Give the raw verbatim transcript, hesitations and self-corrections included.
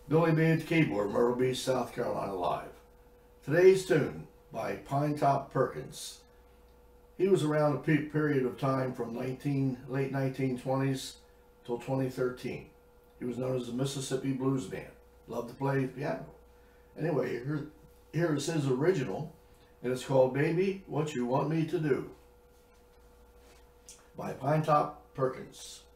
Billy B at the keyboard, Myrtle Beach, South Carolina live. Today's tune by Pinetop Perkins. He was around a peak period of time from nineteen, late nineteen twenties till twenty thirteen. He was known as the Mississippi Blues Band. Loved to play piano. Anyway, here, here is his original, and it's called Baby, What You Want Me to Do by Pinetop Perkins.